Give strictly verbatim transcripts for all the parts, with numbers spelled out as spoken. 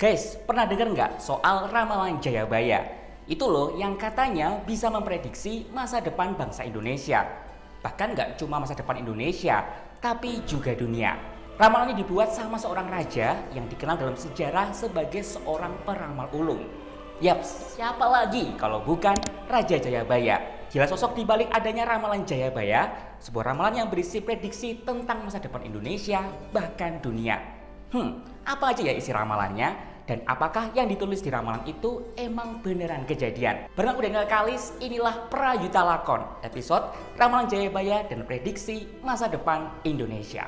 Guys, pernah dengar nggak soal ramalan Jayabaya? Itu loh yang katanya bisa memprediksi masa depan bangsa Indonesia. Bahkan nggak cuma masa depan Indonesia, tapi juga dunia. Ramalan ini dibuat sama seorang raja yang dikenal dalam sejarah sebagai seorang peramal ulung. Yaps, siapa lagi kalau bukan Raja Jayabaya? Jelas sosok di balik adanya ramalan Jayabaya, sebuah ramalan yang berisi prediksi tentang masa depan Indonesia, bahkan dunia. Hmm, apa aja ya isi ramalannya? Dan apakah yang ditulis di ramalan itu emang beneran kejadian? Bareng aku Daniel Kalis, inilah Prayuta Lakon, episode Ramalan Jayabaya dan Prediksi Masa Depan Indonesia.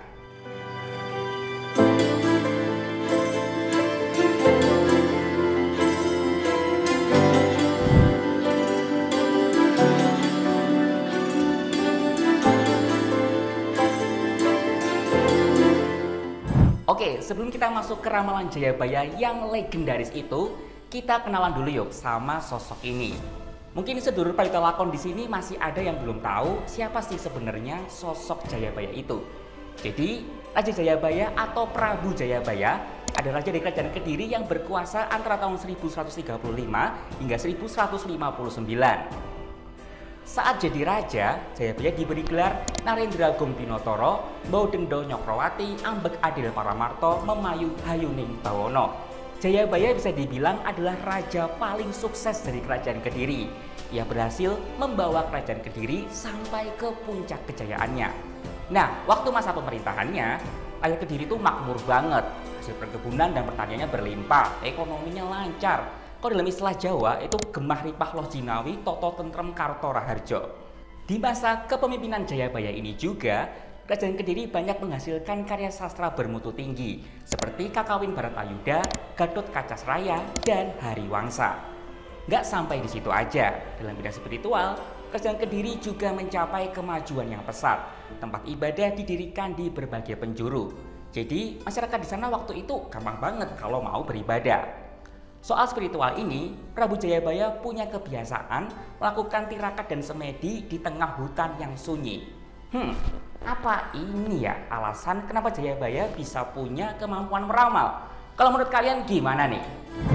Oke, sebelum kita masuk ke ramalan Jayabaya yang legendaris itu, kita kenalan dulu yuk sama sosok ini. Mungkin sedulur Prayuta Lakon di sini masih ada yang belum tahu siapa sih sebenarnya sosok Jayabaya itu. Jadi, Raja Jayabaya atau Prabu Jayabaya adalah raja dari kerajaan Kediri yang berkuasa antara tahun seribu seratus tiga puluh lima hingga seribu seratus lima puluh sembilan. Saat jadi raja, Jayabaya diberi gelar Narendra Gompinotoro, Baudendo Nyokrowati, Ambek Adil Paramarto, Memayu Hayuning Bawono. Jayabaya bisa dibilang adalah raja paling sukses dari kerajaan Kediri. Ia berhasil membawa kerajaan Kediri sampai ke puncak kejayaannya. Nah, waktu masa pemerintahannya, rakyat Kediri itu makmur banget. Hasil perkebunan dan pertaniannya berlimpah, ekonominya lancar. Kalau dalam istilah Jawa itu gemah ripah loh jinawi toto tentrem karto raharjo. Di masa kepemimpinan Jayabaya ini juga, kerajaan Kediri banyak menghasilkan karya sastra bermutu tinggi seperti Kakawin Baratayuda, Gatot Kacasraya, dan Hariwangsa. Nggak sampai di situ aja, dalam bidang spiritual, kerajaan Kediri juga mencapai kemajuan yang pesat. Tempat ibadah didirikan di berbagai penjuru. Jadi masyarakat di sana waktu itu gampang banget kalau mau beribadah. Soal spiritual ini, Prabu Jayabaya punya kebiasaan melakukan tirakat dan semedi di tengah hutan yang sunyi. Hmm, apa ini ya alasan kenapa Jayabaya bisa punya kemampuan meramal? Kalau menurut kalian gimana nih?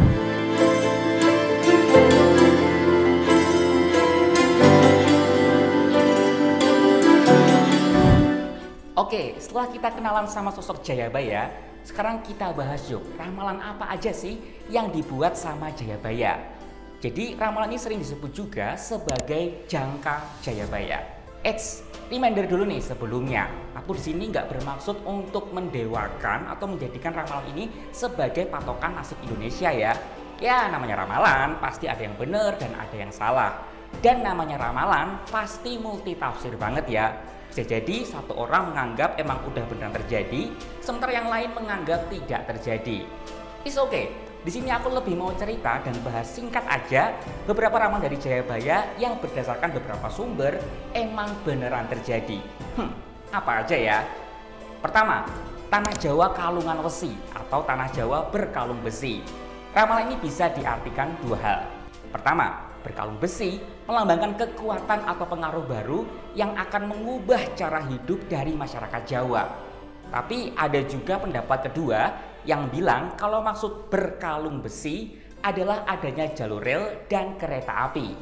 Oke, setelah kita kenalan sama sosok Jayabaya, sekarang kita bahas yuk, ramalan apa aja sih yang dibuat sama Jayabaya. Jadi ramalan ini sering disebut juga sebagai jangka Jayabaya. Eits, reminder dulu nih sebelumnya, aku di sini nggak bermaksud untuk mendewakan atau menjadikan ramalan ini sebagai patokan nasib Indonesia ya. Ya namanya ramalan, pasti ada yang benar dan ada yang salah. Dan namanya ramalan pasti multi tafsir banget ya. Bisa jadi satu orang menganggap emang udah benar terjadi, sementara yang lain menganggap tidak terjadi. It's okay. Di sini aku lebih mau cerita dan bahas singkat aja beberapa ramalan dari Jayabaya yang berdasarkan beberapa sumber emang beneran terjadi. Hmm, apa aja ya? Pertama, Tanah Jawa Kalungan Wesi atau Tanah Jawa berkalung besi. Ramalan ini bisa diartikan dua hal. Pertama, berkalung besi melambangkan kekuatan atau pengaruh baru yang akan mengubah cara hidup dari masyarakat Jawa. Tapi ada juga pendapat kedua yang bilang kalau maksud berkalung besi adalah adanya jalur rel dan kereta api.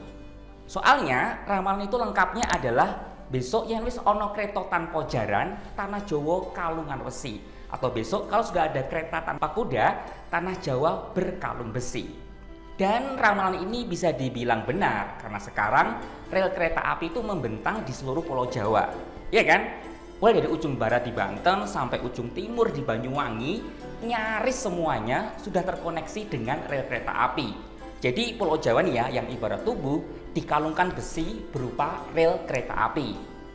Soalnya ramalan itu lengkapnya adalah besok yang wis ono kereta tanpa jaran Tanah Jawa Kalungan Wesi, atau besok kalau sudah ada kereta tanpa kuda Tanah Jawa berkalung besi. Dan ramalan ini bisa dibilang benar karena sekarang rel kereta api itu membentang di seluruh Pulau Jawa, ya kan? Mulai dari ujung barat di Banten sampai ujung timur di Banyuwangi, nyaris semuanya sudah terkoneksi dengan rel kereta api. Jadi Pulau Jawa nih ya, yang ibarat tubuh dikalungkan besi berupa rel kereta api.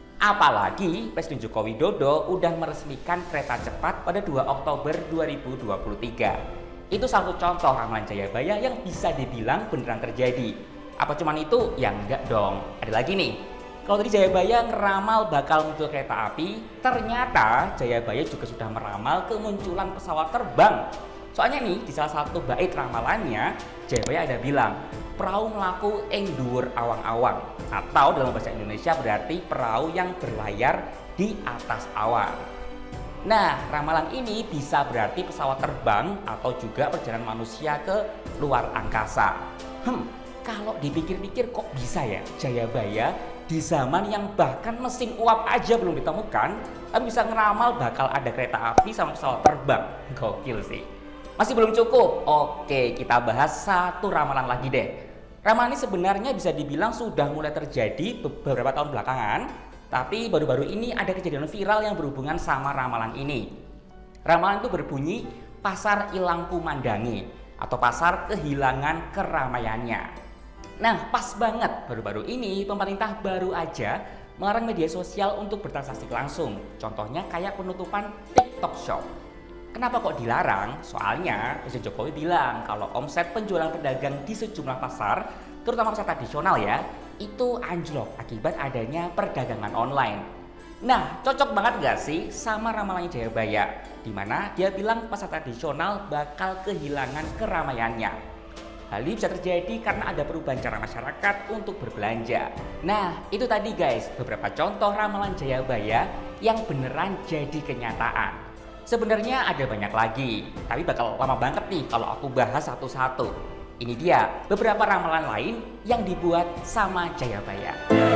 Apalagi Presiden Joko Widodo udah meresmikan kereta cepat pada dua Oktober dua ribu dua puluh tiga. Itu satu contoh ramalan Jayabaya yang bisa dibilang beneran terjadi. Apa cuman itu? Ya enggak dong. Ada lagi nih. Kalau tadi Jayabaya ngeramal bakal muncul kereta api, ternyata Jayabaya juga sudah meramal kemunculan pesawat terbang. Soalnya nih di salah satu bait ramalannya, Jayabaya ada bilang, perahu melaku ing dhuwur awang-awang, atau dalam bahasa Indonesia berarti perahu yang berlayar di atas awan. Nah, ramalan ini bisa berarti pesawat terbang atau juga perjalanan manusia ke luar angkasa. Hmm, kalau dipikir-pikir kok bisa ya Jayabaya di zaman yang bahkan mesin uap aja belum ditemukan, tapi bisa ngeramal bakal ada kereta api sama pesawat terbang. Gokil sih. Masih belum cukup? Oke, kita bahas satu ramalan lagi deh. Ramalan ini sebenarnya bisa dibilang sudah mulai terjadi beberapa tahun belakangan, tapi baru-baru ini ada kejadian viral yang berhubungan sama ramalan ini. Ramalan itu berbunyi pasar ilang kumandangi atau pasar kehilangan keramaiannya. Nah, pas banget baru-baru ini pemerintah baru aja melarang media sosial untuk bertransaksi langsung. Contohnya kayak penutupan TikTok Shop. Kenapa kok dilarang? Soalnya Presiden Jokowi bilang kalau omset penjualan pedagang di sejumlah pasar, terutama pasar tradisional ya, itu anjlok akibat adanya perdagangan online. Nah, cocok banget gak sih sama ramalannya Jayabaya? Dimana dia bilang pasar tradisional bakal kehilangan keramaiannya. Hal ini bisa terjadi karena ada perubahan cara masyarakat untuk berbelanja. Nah, itu tadi guys, beberapa contoh ramalan Jayabaya yang beneran jadi kenyataan. Sebenarnya ada banyak lagi, tapi bakal lama banget nih kalau aku bahas satu-satu. Ini dia beberapa ramalan lain yang dibuat sama Jayabaya.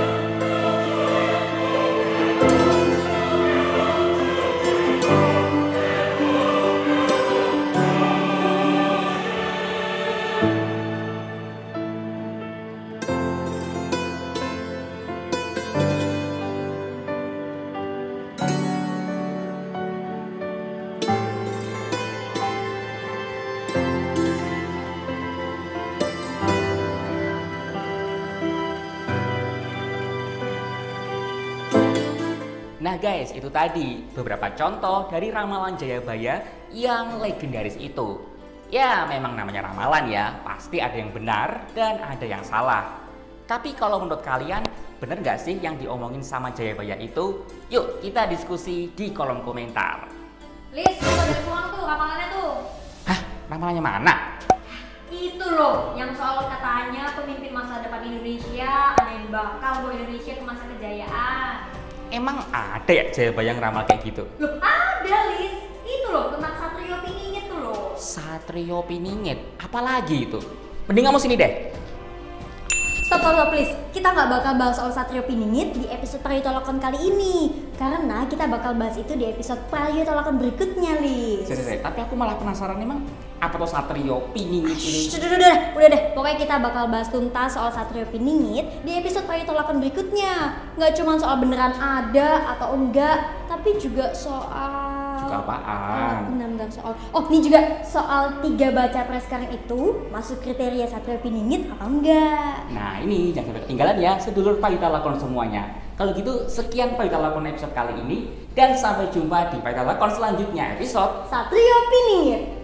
Nah guys, itu tadi beberapa contoh dari ramalan Jayabaya yang legendaris itu. Ya memang namanya ramalan ya, pasti ada yang benar dan ada yang salah. Tapi kalau menurut kalian, bener gak sih yang diomongin sama Jayabaya itu? Yuk kita diskusi di kolom komentar. Lis, tuh udah pulang tuh ramalannya tuh. Hah? Ramalannya mana? Itu loh, yang soal katanya pemimpin masa depan Indonesia ada yang bakal bawa Indonesia ke masa kejayaan. Emang ada ya Jayabaya ngeramal kayak gitu? Loh ada Lis, itu loh tentang Satrio Piningit tuh loh. Satrio Piningit? Apalagi itu? Mending kamu sini deh. Stop, stop, stop, please. Kita nggak bakal bahas soal Satrio Piningit di episode Prayutolakon kali ini. Karena kita bakal bahas itu di episode Prayutolakon berikutnya, Lis. Seri-seri, tapi aku malah penasaran emang apa tuh Satrio Piningit ini? Shh, udah, udah, udah deh. Pokoknya kita bakal bahas tuntas soal Satrio Piningit di episode Prayutolakon berikutnya. Nggak cuma soal beneran ada atau enggak, tapi juga soal... Juga apaan? Benar-benar soal... Oh, ini juga soal tiga baca pres sekarang itu masuk kriteria Satrio Piningit atau enggak. Nah ini jangan sampai ketinggalan ya sedulur Prayutolakon semuanya. Kalau gitu sekian Prayutolakon episode kali ini dan sampai jumpa di Prayutolakon selanjutnya episode Satrio Piningit.